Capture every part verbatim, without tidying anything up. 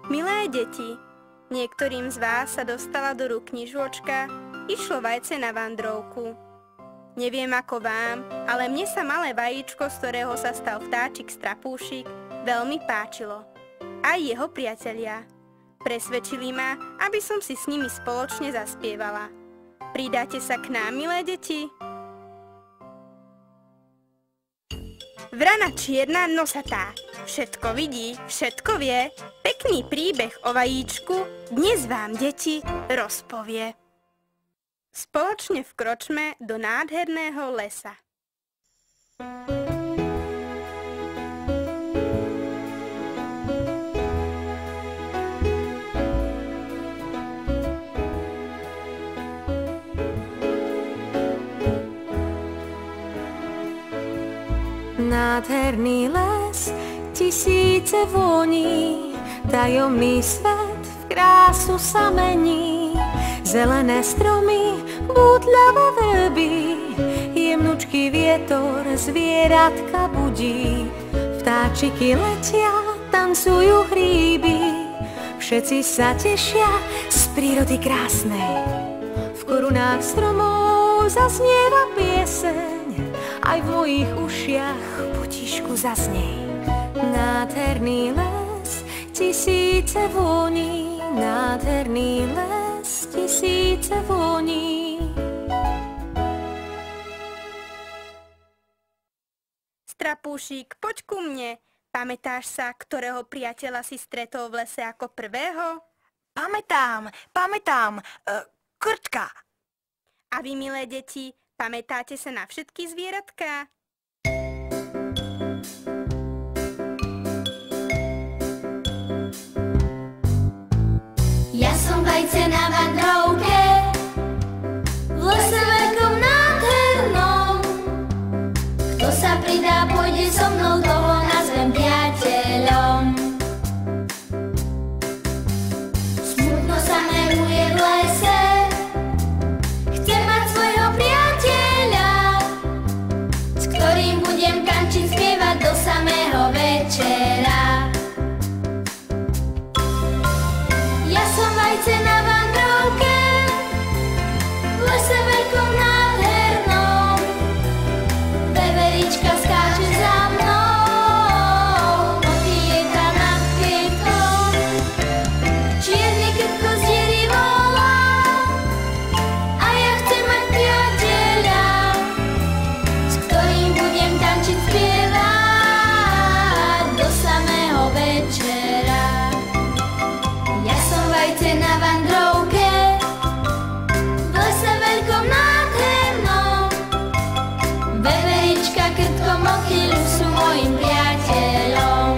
Milé deti, niektorým z vás sa dostala do rúk knižôčka Išlo vajce na vandrovku. Neviem ako vám, ale mne sa malé vajíčko, z ktorého sa stal vtáčik Strapúšik, veľmi páčilo. Aj jeho priatelia. Presvedčili ma, aby som si s nimi spoločne zaspievala. Pridáte sa k nám, milé deti? Vrana čierna nosatá, všetko vidí, všetko vie, pekný príbeh o vajíčku dnes vám, deti, rozpovie. Spoločne vkročme do nádherného lesa. Nádherný les, tisíce voní, tajomný svet v krásu sa mení. Zelené stromy, bútľavé vrby, jemnučký vietor zvieratka budí. Vtáčiky letia, tancujú hríby, všetci sa tešia z prírody krásnej. V korunách stromov zaznieva pieseň, aj v mojich ušiach potišku zaznej. Nádherný les, tisíce voní, nádherný les, tisíce voní. Strapúšik, poď ku mne. Pamätáš sa, ktorého priateľa si stretol v lese ako prvého? Pamätám, pamätám, uh, Krtka. A vy, milé deti, pamätáte sa na všetky zvieratká? Ja som vajce na vandrovke, v lese veľkom nádhernom. Kto sa pridá, pôjde so mnou, toho nazvem priateľom. Smutno sa meruje v lese, chcem mať svojho priateľa, s ktorým budem tančiť, spievať do samého večera. Ja som vajce na vandrovke, v lese veľkom nádhernom. Veverička skáče za mnou, motýlka nad kvietkom. Čierny krtko z diery volá, a ja chcem mať priateľa, s ktorým budem tančiť, spievať do samého večera. Ja som vajce na vandrovke, v lese veľkom nádhernom. Veverička, krtko, motýľ sú mojim priateľom.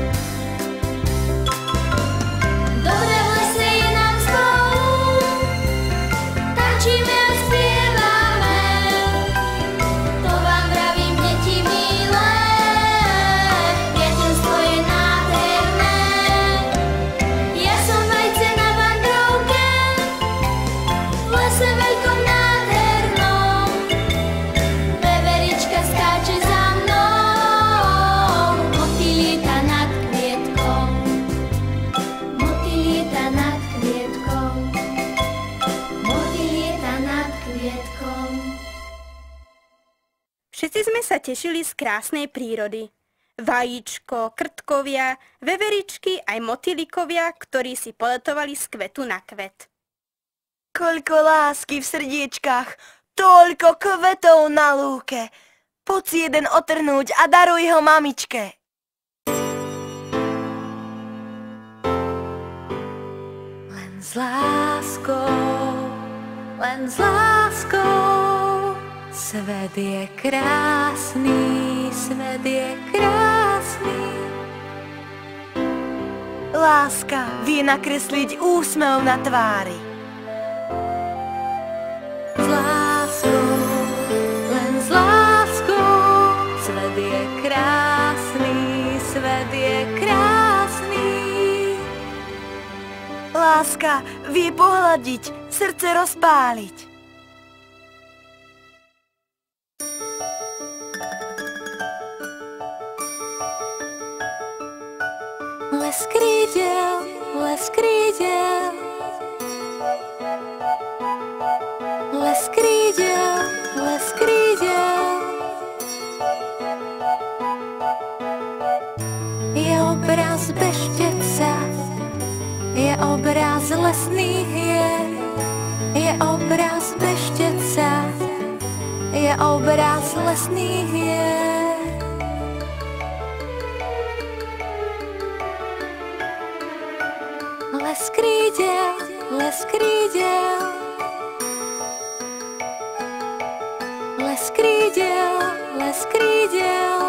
Dobre v lese je nám spolu, tančíme a spievame. To vám vravím, deti milé, priateľstvo je nádherné. Ja som vajce na vandrovke, v lese veľkom nádhernom. Veverička skáče za mnou, motýl lieta nad kvietkom. Motýl lieta nad kvietkom. Motýl lieta nad kvietkom. Všetci sme sa tešili z krásnej prírody. Vajíčko, krtkovia, veveričky aj motýlikovia, ktorí si poletovali z kvetu na kvet. Koľko lásky v srdiečkách, toľko kvetov na lúke. Poď si jeden otrhnúť a daruj ho mamičke. Len s láskou, len s láskou, svet je krásny, svet je krásny. Láska vie nakresliť úsmev na tvári. S láskou, len s láskou, svet je krásny, svet je krásny. Láska vie pohľadiť, srdce rozpáliť. Les krídel, les krídel, les krídel, les krídel. Je obraz beštěca, je obraz lesných hier, je obraz beštěca, je obraz lesných hier. Les krídel, les krídel, les krídel, les krídel.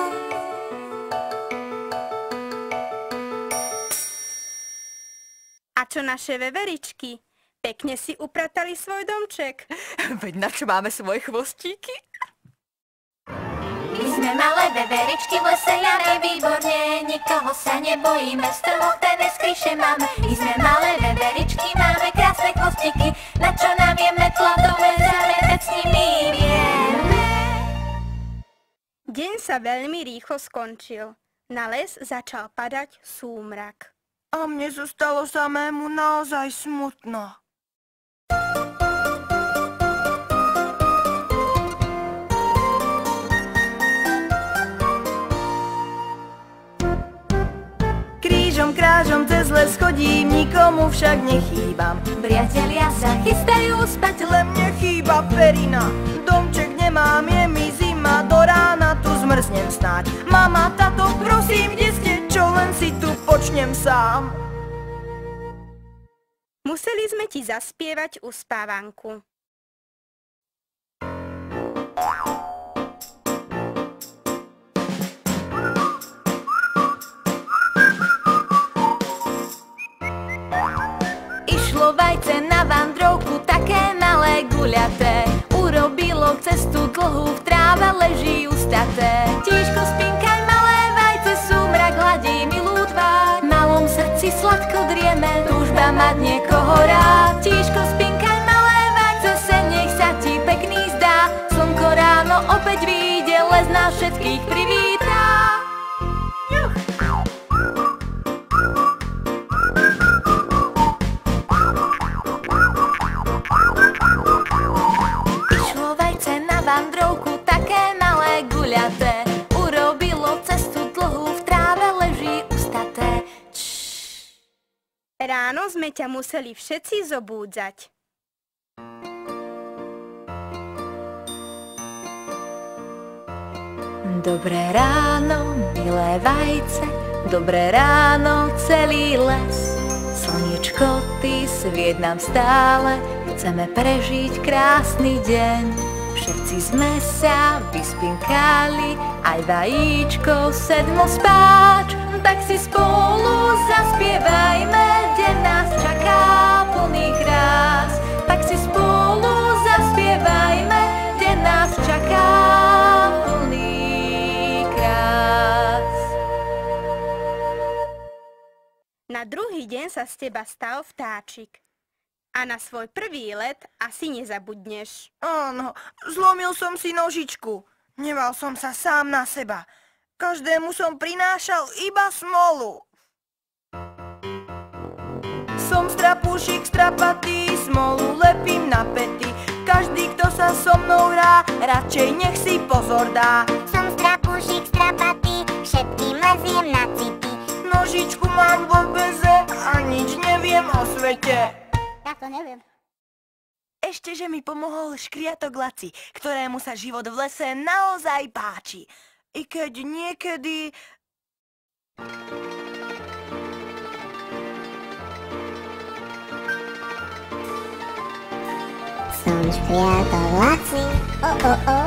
A čo naše veveričky? Pekne si upratali svoj domček. Veď na čo máme svoje chvostíky? My sme malé veveričky v lese Janej výborne, nikoho sa nebojíme, v stromoch tajné skryše máme. My sme malé veveričky, máme krásne chvostiky, na čo nám je metla dome, zametať s nimi vieme. Deň sa veľmi rýchlo skončil. Na les začal padať súmrak. A mne zostalo samému naozaj smutno. Krížom krážom cez les chodím, nikomu však nechýbam. Priatelia sa chystajú spať, Len mne chýba perina, domček nemám, je mi zima, do rána tu zmrznem snáď. Mama, tato, prosím, kde ste, čo len si tu počnem sám. Museli sme ti zaspievať uspávanku. išlo vajce na vandrovku, také malé guľaté. Urobilo cestu dlhú, v tráve leží ustaté. Tížko spinkaj, malé vajce, súmrak hladí milú tvár. V malom srdci sladko drieme, túžba mať niekoho rád. Tížko spinkaj, malé vajce, sen nech sa ti pekný zdá. Slnko ráno opäť vyjde, les nás všetkých privítá. Išlo vajce na vandrovku, také malé guľaté. Urobilo cestu dlhú, v tráve leží ustaté. Čš. Ráno sme ťa museli všetci zobúdzať. Dobré ráno, milé vajce, dobré ráno, celý les. Slniečko, ty svieť nám stále, chceme prežiť krásny deň. Všetci sme sa vyspinkali, aj vajíčko sedmo spáč. Tak si spolu zaspievajme, deň nás čaká plný krás. Tak si spolu zaspievajme, deň nás čaká plný krás. Na druhý deň sa z teba stal vtáčik. A na svoj prvý let asi nezabudneš. Áno, zlomil som si nožičku. Nemal som sa sám na seba. Každému som prinášal iba smolu. Som strapúšik strapatý, smolu lepím na pety. Každý, kto sa so mnou hrá, radšej nech si pozor dá. Som strapúšik strapatý, všetkým leziem na city. Nožičku mám vo väze a nič neviem o svete. Ja to neviem. Ešte, že mi pomohol škriatok Laci, ktorému sa život v lese naozaj páči. I keď niekedy... Som škriatok Laci, o, o, o.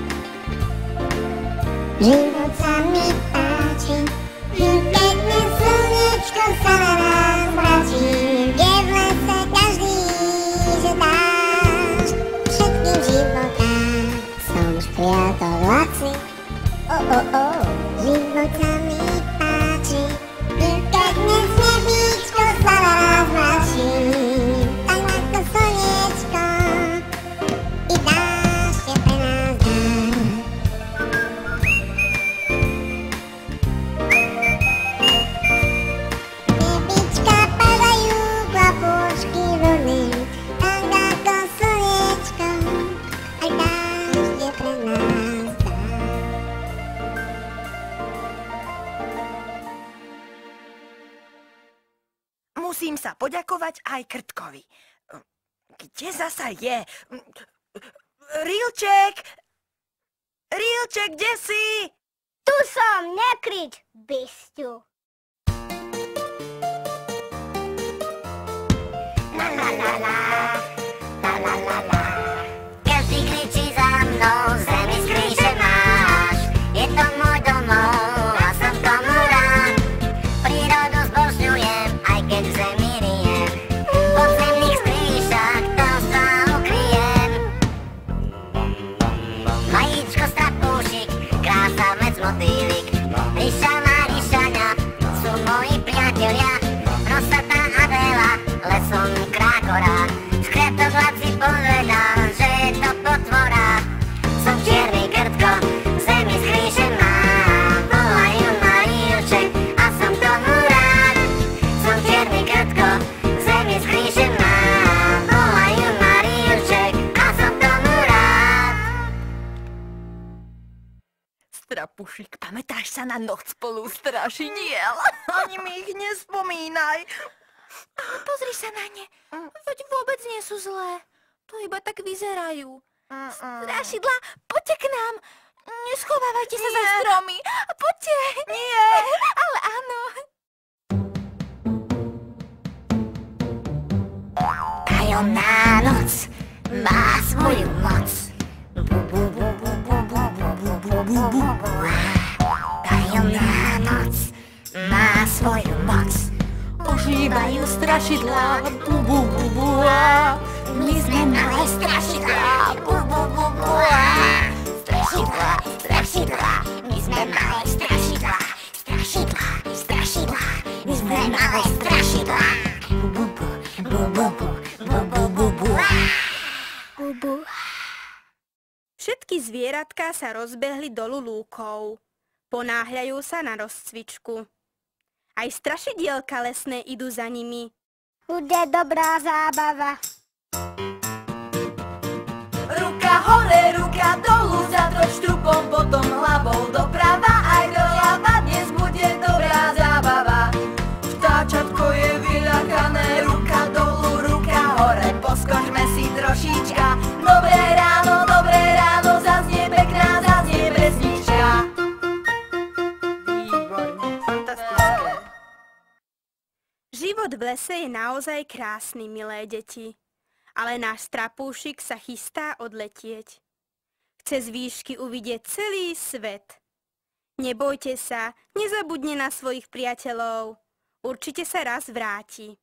Život sa mi páči, keď na slnečko sa na nás mračí. Je v lese každý, že dáš všetkým života. Som škriatok Laci, o, o, o. Život sa mi páči, keď dnes nebíčko sa na nás mračí. Tak ako slnečko i dáš je pre nás dar. Nebička padajú Musím sa poďakovať aj Krtkovi. Kde zasa je? Rilček! Rilček, kde si? Tu som, nekrič, bysťu. La la la la, la la la la. Každý kričí za mnou, zemi z kríže máš. Je to môj domov a som tomu rád. Prírodu zbožňujem, aj keď v zemi rijem. V podzemných skríšach to sa ukryjem. Vajíčko, strapúšik, krása, mec, motýlik. Ríšana, ríšania sú moji priatelia. Nosatá Adela, lesom krákora. Skretovlad si povedal, že je to potvora. Som čierny Krtko, v zemi z kríže mám. Volajú ma Rílček a som tomu rád. Som čierny Krtko, v zemi z kríže mám. Volajú ma Rílček a som tomu rád. Strapušik, pamätáš sa na noc spolu strašidiel? Ani mi ich nespomínaj. Pozri sa na ne, veď vôbec nie sú zlé. To iba tak vyzerajú. Strašidlá, poďte k nám. Neschovávajte sa za stromy. Poďte. Nie. Ale áno. Tajomná noc má svoju moc. Tajomná noc má svoju moc. Ožívajú strašidlá. Bu, bu, bu, bu, a. My sme malé strašidlá. Bu, bu, bu, bu, a. Strašidlá, strašidlá. My sme malé strašidlá. Strašidlá, strašidlá. My sme malé strašidlá. Bu, bu, bu, bu, bu, bu, bu, bu, bu, bu, a. Bu, bu. Všetky zvieratká sa rozbehli dolu lúkou. Ponáhľajú sa na rozcvičku. Aj strašidielka lesné idú za nimi. Bude dobrá zábava. Ruka hore, ruka dolu, zatroč trupom, potom hlavou doprava aj doľava. Dnes bude dobrá zábava. Vtáčatko je vyľakané, ruka dolu, ruka hore. Poskočme si trošička. Dobré ráno, dobré ráno, zaznie pekná, zaznie pesnička. Výborne, fantastické. Život v lese je naozaj krásny, milé deti. Ale náš strapúšik sa chystá odletieť. Chce z výšky uvidieť celý svet. Nebojte sa, nezabudne na svojich priateľov. Určite sa raz vráti.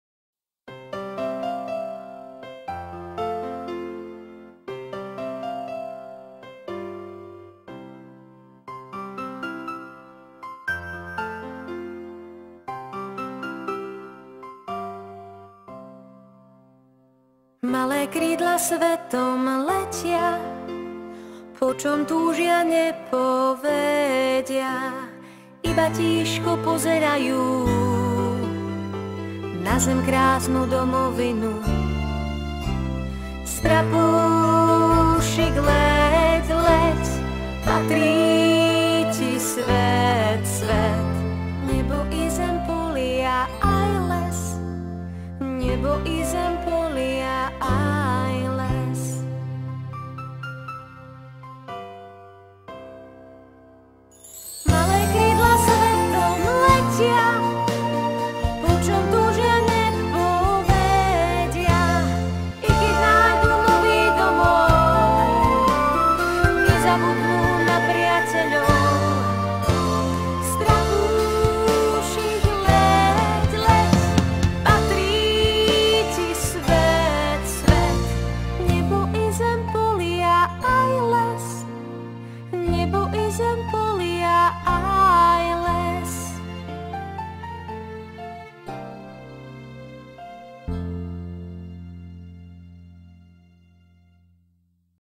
Malé krídla svetom letia, po čom túžia nepovedia, iba tížko pozerajú na zem krásnu domovinu. Strapúšik let